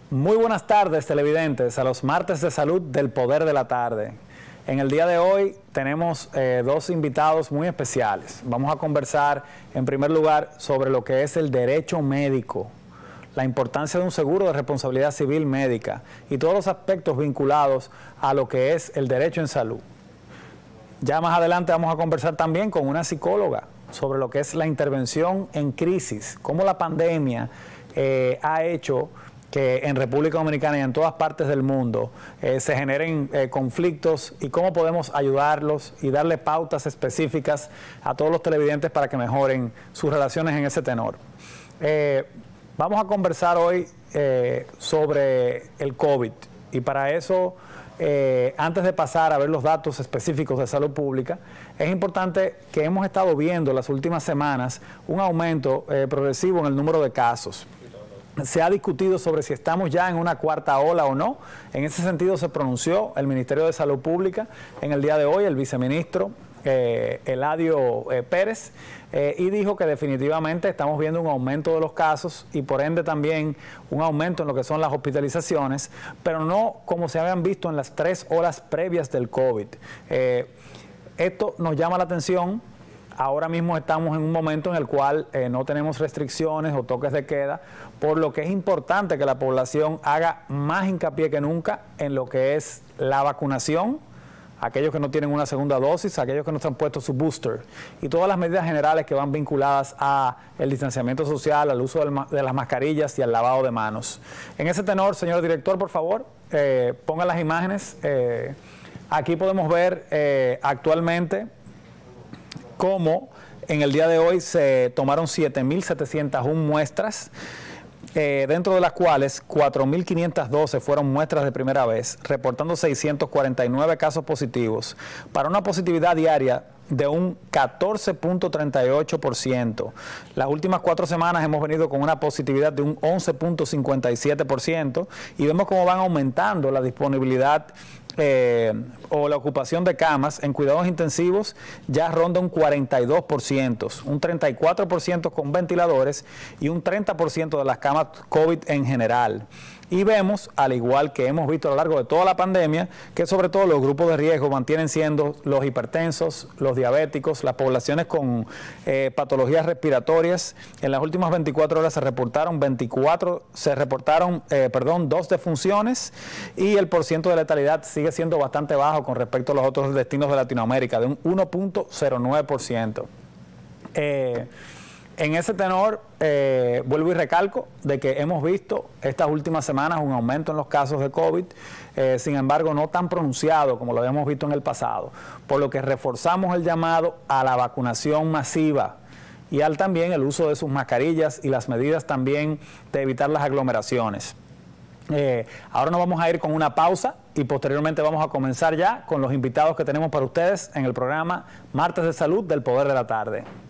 Muy buenas tardes, televidentes, a los martes de salud del Poder de la Tarde. En el día de hoy tenemos dos invitados muy especiales. Vamos a conversar, en primer lugar, sobre lo que es el derecho médico, la importancia de un seguro de responsabilidad civil médica y todos los aspectos vinculados a lo que es el derecho en salud. Ya más adelante vamos a conversar también con una psicóloga sobre lo que es la intervención en crisis, cómo la pandemia ha hecho que en República Dominicana y en todas partes del mundo se generen conflictos y cómo podemos ayudarlos y darle pautas específicas a todos los televidentes para que mejoren sus relaciones en ese tenor. Vamos a conversar hoy sobre el COVID y para eso, antes de pasar a ver los datos específicos de salud pública, es importante que hemos estado viendo las últimas semanas un aumento progresivo en el número de casos. Se ha discutido sobre si estamos ya en una cuarta ola o no. En ese sentido se pronunció el Ministerio de Salud Pública en el día de hoy, el viceministro Eladio Pérez, y dijo que definitivamente estamos viendo un aumento de los casos y por ende también un aumento en lo que son las hospitalizaciones, pero no como se habían visto en las 3 horas previas del COVID. Esto nos llama la atención. Ahora mismo estamos en un momento en el cual no tenemos restricciones o toques de queda, por lo que es importante que la población haga más hincapié que nunca en lo que es la vacunación, aquellos que no tienen una segunda dosis, aquellos que no se han puesto su booster, y todas las medidas generales que van vinculadas a el distanciamiento social, al uso de las mascarillas y al lavado de manos. En ese tenor, señor director, por favor, ponga las imágenes. Aquí podemos ver actualmente cómo en el día de hoy se tomaron 7.701 muestras, dentro de las cuales 4.512 fueron muestras de primera vez, reportando 649 casos positivos, para una positividad diaria de un 14.38%. Las últimas 4 semanas hemos venido con una positividad de un 11.57% y vemos cómo van aumentando la disponibilidad o la ocupación de camas en cuidados intensivos. Ya ronda un 42%, un 34% con ventiladores y un 30% de las camas COVID en general. Y vemos, al igual que hemos visto a lo largo de toda la pandemia, que sobre todo los grupos de riesgo mantienen siendo los hipertensos, los diabéticos, las poblaciones con patologías respiratorias. En las últimas 24 horas se reportaron 2 defunciones y el porciento de letalidad sigue siendo bastante bajo con respecto a los otros destinos de Latinoamérica, de un 1.09%. En ese tenor, vuelvo y recalco de que hemos visto estas últimas semanas un aumento en los casos de COVID, sin embargo no tan pronunciado como lo habíamos visto en el pasado, por lo que reforzamos el llamado a la vacunación masiva y al también el uso de sus mascarillas y las medidas también de evitar las aglomeraciones. Ahora nos vamos a ir con una pausa y posteriormente vamos a comenzar ya con los invitados que tenemos para ustedes en el programa Martes de Salud del Poder de la Tarde.